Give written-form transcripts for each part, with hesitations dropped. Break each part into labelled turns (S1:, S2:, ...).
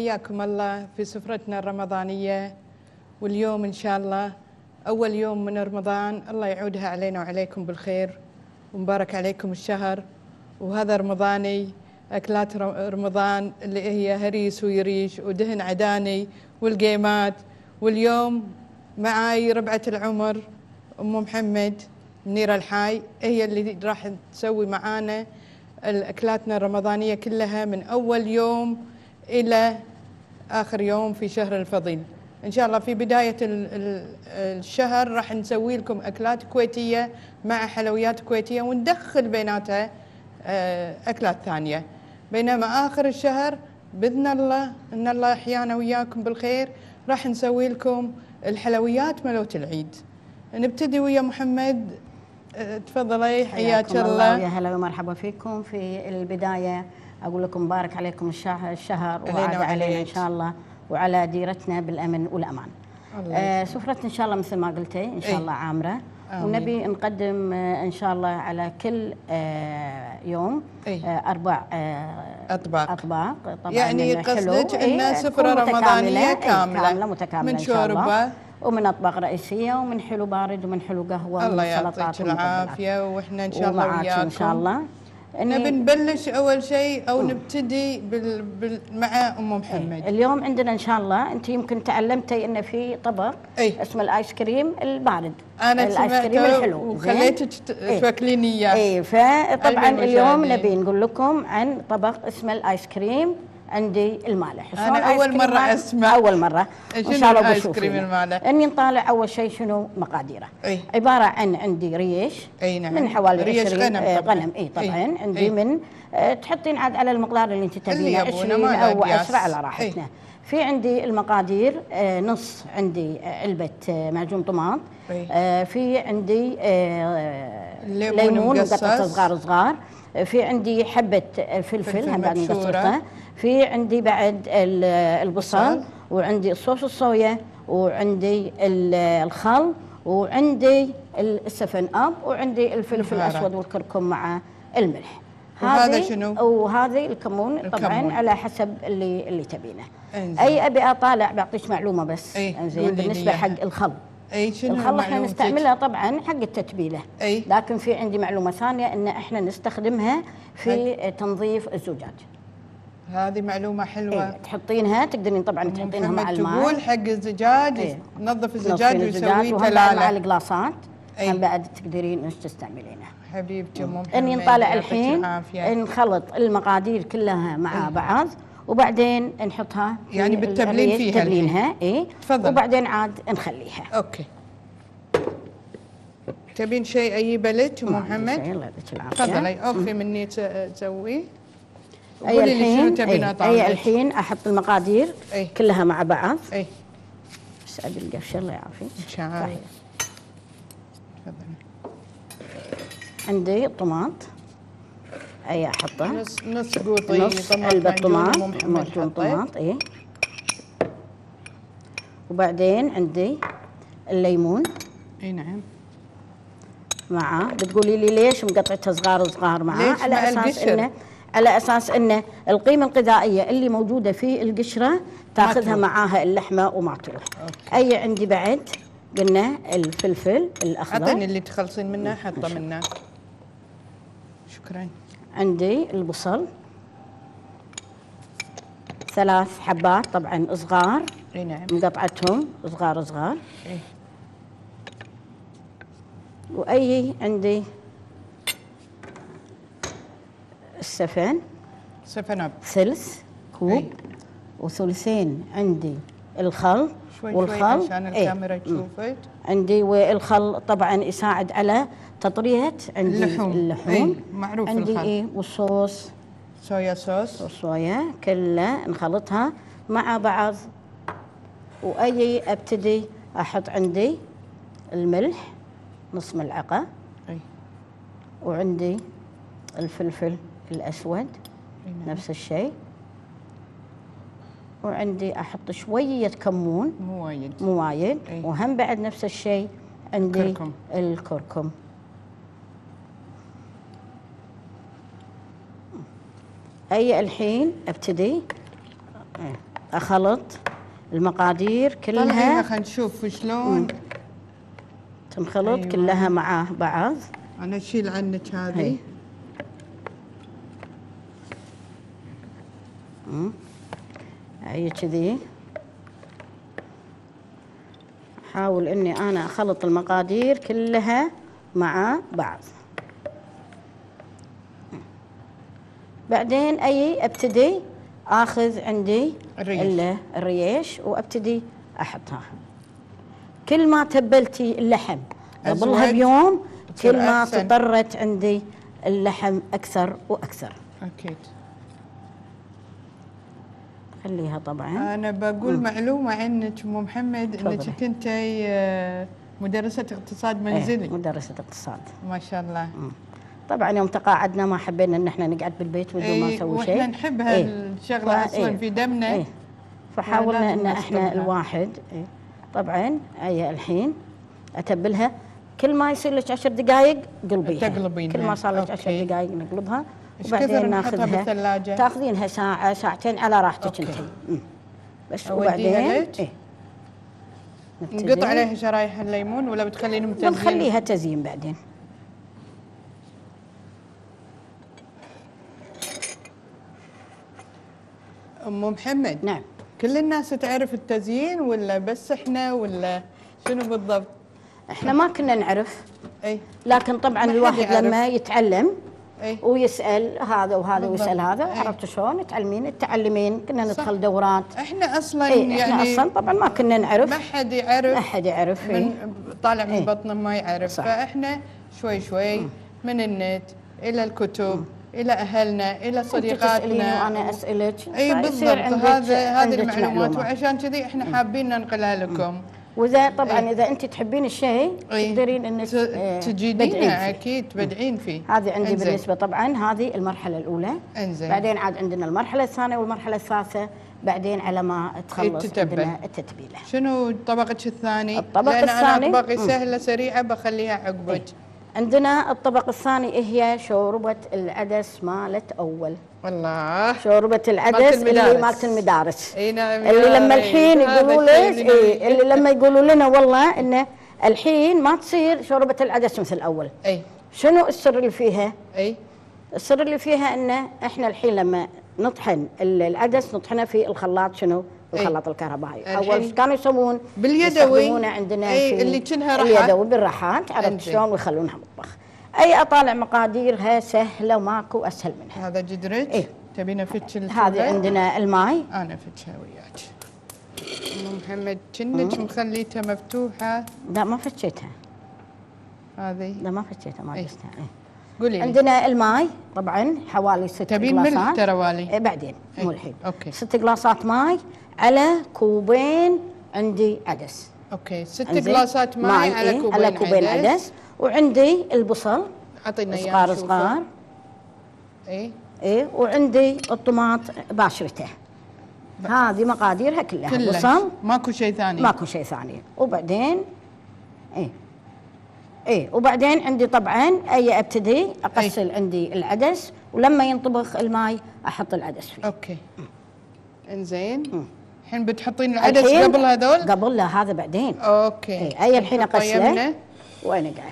S1: حياكم الله في سفرتنا الرمضانية. واليوم إن شاء الله أول يوم من رمضان، الله يعودها علينا وعليكم بالخير، ومبارك عليكم الشهر. وهذا رمضاني، أكلات رمضان اللي هي هريس ويريش ودهن عداني والقيمات. واليوم معاي ربعة العمر أم محمد منيرة الحاي، هي اللي راح تسوي معانا أكلاتنا الرمضانية كلها من أول يوم إلى آخر يوم في شهر الفضيل. إن شاء الله في بداية الشهر راح نسوي لكم أكلات كويتية مع حلويات كويتية، وندخل بيناتها أكلات ثانية. بينما آخر الشهر بإذن الله إن الله يحيانا وياكم بالخير راح نسوي لكم الحلويات ملوت العيد. نبتدي ويا محمد، تفضلي حياك الله.
S2: يا هلا ومرحبا فيكم. في البداية أقول لكم مبارك عليكم الشهر وعاد علينا إن شاء الله وعلى ديرتنا بالأمن والأمان. سفرتنا إن شاء الله مثل ما قلتي إن شاء الله عامرة، ونبي نقدم إن شاء الله على كل يوم 4 أطباق. طبعا
S1: يعني قصدك أن سفرة رمضانية كاملة
S2: متكاملة
S1: من شوربة
S2: ومن أطباق رئيسية ومن حلو بارد ومن حلو قهوة
S1: الله يعطيك العافية. وإحنا إن شاء الله وياكم
S2: إن شاء الله.
S1: نبي نبلش أول شيء أو نبتدي مع أم محمد.
S2: اليوم عندنا إن شاء الله، أنت يمكن تعلمتي إن في طبق اسمه الآيس كريم البارد.
S1: أنا الآيس كريم الحلو وخليتك توكليني إياه.
S2: فطبعا اليوم نبي نقول لكم عن طبق اسمه الآيس كريم عندي المالح.
S1: أنا أول مرة أسمع.
S2: أول مرة إن شاء الله
S1: الآيس كريم المالح.
S2: إني نطالع أول شيء شنو مقاديره. عبارة عن عندي ريش
S1: نعم.
S2: من حوالي
S1: ريش
S2: 20 غنم. طبعا عندي من تحطين عاد على المقدار اللي أنت تبينه 20 أو أسرع على راحتنا. في عندي المقادير، نص عندي علبة معجون طماط، في عندي ليمون مقطع صغار، في عندي حبة فلفل هم بعد مقصرته، في عندي بعد البصل، وعندي الصوص الصويا، وعندي الخل، وعندي السفن اب، وعندي الفلفل الاسود والكركم مع الملح.
S1: وهذا شنو؟
S2: وهذه الكمون طبعا على حسب اللي تبينه. اي ابي اطالع بعطيك معلومه بس زين بالنسبه حق الخل.
S1: شنو
S2: الخل احنا نستعملها طبعا حق التتبيله، لكن في عندي معلومه ثانيه ان احنا نستخدمها في تنظيف الزجاج.
S1: هذه معلومة حلوة.
S2: تحطينها تقدرين طبعا تحطينها مع الماء.
S1: تقول حق الزجاج نظف الزجاج ويسوي
S2: تلالة مع القلاصات. هم بعد تقدرين انك تستعملينها.
S1: حبيبتي ام محمد.
S2: اني نطالع الحين نخلط المقادير كلها مع بعض، وبعدين نحطها
S1: يعني بالتبلين فيها
S2: تبلينها.
S1: تفضل.
S2: وبعدين عاد نخليها.
S1: اوكي. تبين شيء اجيبه لك ام محمد؟
S2: الله يعطيك العافيه.
S1: تفضلي. اوكي مني تسوي.
S2: أي الحين أحط المقادير كلها مع بعض. بس أبي القفشة الله يعافيك.
S1: تفضلي.
S2: عندي طماط، أحطه
S1: نص قوطي،
S2: نص علبة طماط، معجون طماط. وبعدين عندي الليمون.
S1: نعم.
S2: معاه. بتقولي لي ليش مقطعتها صغار معاه؟ على أساس أن القيمة الغذائية اللي موجودة في القشرة تاخذها معاها اللحمة وما تروح. أي عندي بعد قلنا الفلفل الأخضر.
S1: أعطيني اللي تخلصين منه حطه منه. شكرا.
S2: عندي البصل 3 حبات طبعا صغار.
S1: نعم.
S2: مقطعتهم صغار. وأي عندي السفن
S1: اب
S2: ثلث كوب. وثلثين عندي الخل.
S1: والخل عشان الكاميرا تشوفك.
S2: عندي والخل طبعا يساعد على تطرية عندي اللحوم.
S1: معروف
S2: عندي
S1: الخل.
S2: والصوص
S1: صويا صوص
S2: والصويا كلها نخلطها مع بعض. وأي ابتدي احط عندي الملح نص ملعقة. وعندي الفلفل الأسود نفس الشيء. وعندي أحط شوية كمون مو وايد. وهم بعد نفس الشيء عندي الكركم. الحين ابتدي اخلط المقادير كلها.
S1: طلعيها خلينا نشوف شلون
S2: تنخلط. أيوة. كلها مع بعض.
S1: انا اشيل عنك هذه.
S2: هي كذي. احاول اني انا اخلط المقادير كلها مع بعض. بعدين ابتدي اخذ عندي الريش وابتدي احطها. كل ما تبلتي اللحم قبلها بيوم كل ما تضرت عندي اللحم اكثر واكثر.
S1: اكيد.
S2: خليها طبعا.
S1: انا بقول معلومه عنك ام محمد، انك كنتي مدرسه اقتصاد منزلي.
S2: مدرسه اقتصاد
S1: ما شاء الله.
S2: طبعا يوم تقاعدنا ما حبينا ان احنا نقعد بالبيت بدون ما نسوي شيء،
S1: واحنا نحب هالشغله اصلا في دمنا.
S2: فحاولنا ان احنا الواحد طبعا هي الحين اتبلها. كل ما يصير لك 10 دقائق قلبيها. كل ما صار لك 10 دقائق نقلبها وبعدين ناخذها
S1: بالثلاجه.
S2: تاخذينها ساعه ساعتين على راحتك انت. بس وبعدين
S1: نقطع عليها شرايح الليمون ولا بتخلينه متزين؟
S2: نخليها تزيين بعدين.
S1: ام محمد.
S2: نعم.
S1: كل الناس تعرف التزيين ولا بس احنا ولا شنو بالضبط؟
S2: احنا ما كنا نعرف.
S1: اي.
S2: لكن طبعا الواحد لما يتعلم ويسال هذا وهذا ويسال هذا. عرفت شلون تعلمين. كنا ندخل دورات.
S1: احنا اصلا يعني
S2: احنا اصلا طبعا ما كنا نعرف.
S1: ما حد يعرف.
S2: من
S1: طالع من بطنه ما يعرف. صح. فاحنا شوي شوي من النت الى الكتب الى اهلنا الى صديقاتنا.
S2: وانا اسالك.
S1: اي بالضبط. هذه المعلومات وعشان كذي احنا حابين ننقلها لكم.
S2: واذا طبعا اذا انت تحبين الشيء تقدرين انك
S1: تجيدينه. اكيد تبدعين فيه.
S2: هذه عندي بالنسبه طبعا هذه المرحله الاولى.
S1: انزين.
S2: بعدين عاد عندنا المرحله الثانيه والمرحله الثالثه بعدين على ما تخلص عندنا التتبيله.
S1: شنو طبقك الثاني؟
S2: الطبق الثاني
S1: انا طبقي سهله سريعه بخليها عقبك.
S2: عندنا الطبق الثاني هي شوربه العدس مالت اول.
S1: والله
S2: شوربه العدس اللي مالت المدارس.
S1: اي نعم.
S2: اللي لما الحين يقولوا ليش اللي لما يقولوا لنا والله انه الحين ما تصير شوربه العدس مثل الاول.
S1: اي.
S2: شنو السر اللي فيها؟
S1: اي.
S2: السر اللي فيها انه احنا الحين لما نطحن العدس نطحنه في الخلاط. شنو؟ الخلاط الكهربائي. اول كانوا يسوون
S1: باليدوي.
S2: عندنا
S1: في اللي كأنها رحات.
S2: اليدوي بالرحات. عرفت شلون ويخلونها مطبخ. اي اطالع مقاديرها سهله وماكو اسهل منها.
S1: هذا جدرج. تبين افتش
S2: هذه عندنا الماي.
S1: انا افتشها وياك. ام محمد كنك مخليتها مفتوحه.
S2: لا ما فتشيتها.
S1: هذه
S2: لا ما فتشيتها ما قستها.
S1: قولي لي.
S2: عندنا الماي طبعا حوالي 6 جلاصات.
S1: تبين ملح ترى والي.
S2: بعدين مو الحين.
S1: اوكي.
S2: 6 جلاصات ماي على كوبين عندي عدس.
S1: اوكي. 6 جلاصات ماي على كوبين
S2: عدس. وعندي البصل
S1: اعطينا
S2: اياه صغار. اي وعندي الطماط باشرته. هذه مقاديرها كلها. بصل
S1: ماكو شيء ثاني.
S2: ماكو شيء ثاني. وبعدين وبعدين عندي طبعا ابتدي اغسل عندي العدس ولما ينطبخ الماي احط العدس فيه.
S1: اوكي. انزين. الحين بتحطين العدس قبل هذول؟
S2: قبل لا هذا بعدين.
S1: اوكي.
S2: الحين اغسله وانقعه.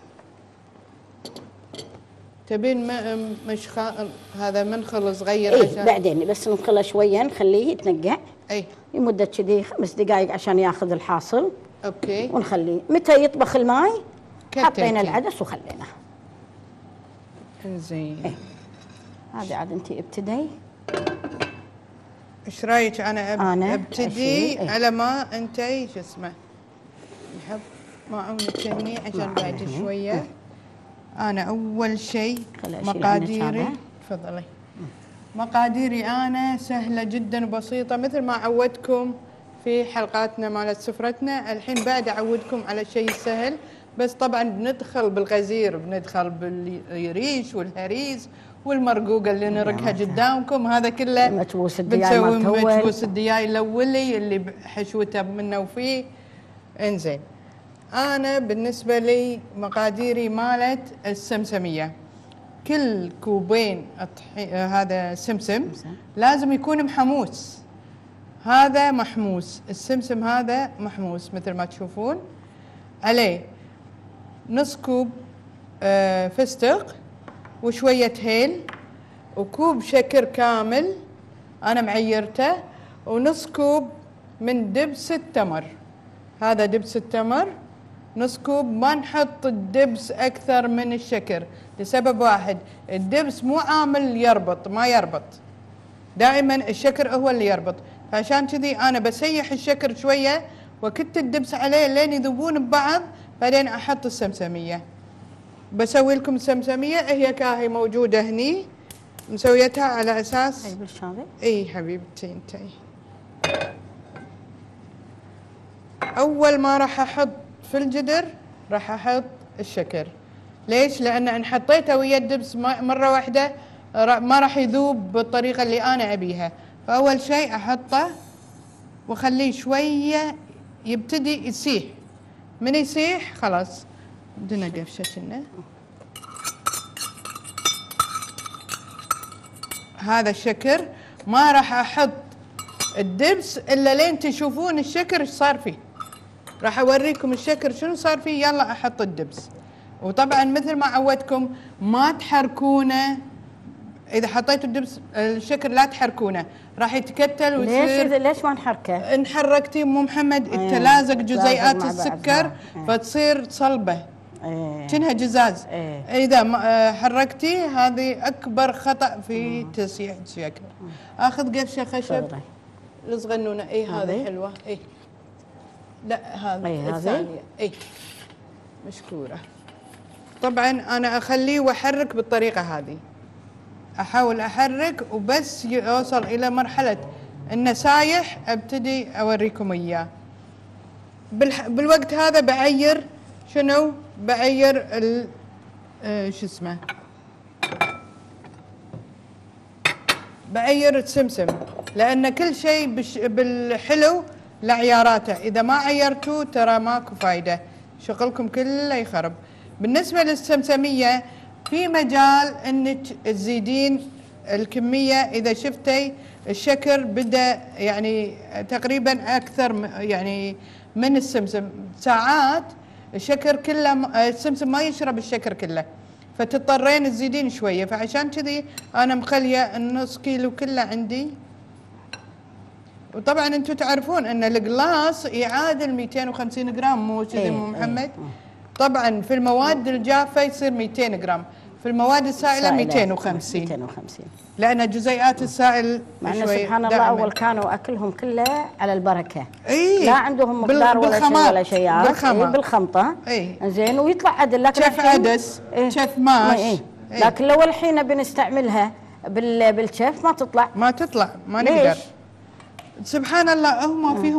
S1: تبين هذا منخل صغير عشان
S2: بعدين بس نخله شويه نخليه يتنقع. لمده كذي 5 دقائق عشان ياخذ الحاصل.
S1: اوكي.
S2: ونخليه متى يطبخ الماي حطينا العدس وخليناه.
S1: زين.
S2: هذه عاد انت ابتدي.
S1: ايش رايك انا ابتدي على ما انت شو اسمه نحط معونة هني عشان بعد شويه. انا اول شيء مقاديري. تفضلي. مقاديري انا سهله جدا وبسيطه مثل ما عودتكم في حلقاتنا مالت سفرتنا. الحين بعد اعودكم على شيء سهل بس طبعا بندخل بالغزير بندخل بالريش والهريس والمرقوقه اللي نرقها قدامكم. هذا كله
S2: متبوس الدياي
S1: متبوس الدياي الاولي اللي حشوته منه وفيه. انزين. انا بالنسبه لي مقاديري مالت السمسميه. كل كوبين هذا سمسم لازم يكون محموس. هذا محموس، السمسم هذا محموس مثل ما تشوفون. عليه نص كوب فستق وشوية هيل وكوب شكر كامل أنا معيرته، ونص كوب من دبس التمر. هذا دبس التمر نص كوب. ما نحط الدبس أكثر من الشكر لسبب واحد، الدبس مو عامل يربط، ما يربط، دائما الشكر هو اللي يربط. فعشان كذي أنا بسيح الشكر شوية وكت الدبس عليه لين يذوبون ببعض، بعدين أحط السمسمية. بسوي لكم السمسمية، هي كاهي موجودة هني مسويتها على أساس.
S2: أي بالشاطئ.
S1: إي حبيبتي انتي. أول ما راح أحط في الجدر راح أحط الشكر. ليش؟ لأن إن حطيته ويا الدبس مرة واحدة ما راح يذوب بالطريقة اللي أنا أبيها. فأول شيء أحطه وأخليه شوية يبتدي يسيح. من يسيح خلاص بدنا قفشة كنا. هذا الشكر ما راح أحط الدبس إلا لين تشوفون الشكر ايش صار فيه. راح أوريكم الشكر شنو صار فيه، يلا أحط الدبس. وطبعا مثل ما عودتكم ما تحركونه، إذا حطيتوا الدبس الشكر لا تحركونه، راح يتكتل ويصير.
S2: ليش ما نحركه؟
S1: إن حركتي أم محمد تلازق جزيئات السكر فتصير صلبة كأنها جزاز. إذا حركتي هذه أكبر خطأ في تسييح الشكر. آخذ قفشة خشب الصغنونة. هذه حلوة. لا هذه الثانية. مشكورة. طبعا أنا أخليه وأحرك بالطريقة هذه، أحاول أحرك وبس يوصل إلى مرحلة إنه سايح أبتدي أوريكم إياه. بالوقت هذا بعير شنو؟ بعير شو اسمه؟ بعير السمسم، لأن كل شيء بالحلو لعياراته، إذا ما عيرتوه ترى ماكو فايدة، شغلكم كله يخرب. بالنسبة للسمسمية في مجال انك تزيدين الكمية. اذا شفتي الشكر بدأ يعني تقريبا اكثر يعني من السمسم، ساعات الشكر كله السمسم ما يشرب الشكر كله، فتضطرين تزيدين شوية. فعشان كذي انا مخلية النص كيلو كله عندي. وطبعا انتم تعرفون ان القلاص يعادل 250 جرام، مو كذي ام محمد؟ طبعا في المواد الجافة يصير 200 جرام، في المواد السائلة 250 لأن جزيئات السائل
S2: مع أن سبحان الله أول كانوا أكلهم كله على البركة. لا عندهم مقدار ولا شيء ولا شيء بالخمطة. زين ويطلع عدل. لكن
S1: شف عدس شف ماش.
S2: لكن لو الحين بنستعملها بالشف ما تطلع،
S1: ما نقدر. سبحان الله هم فيهم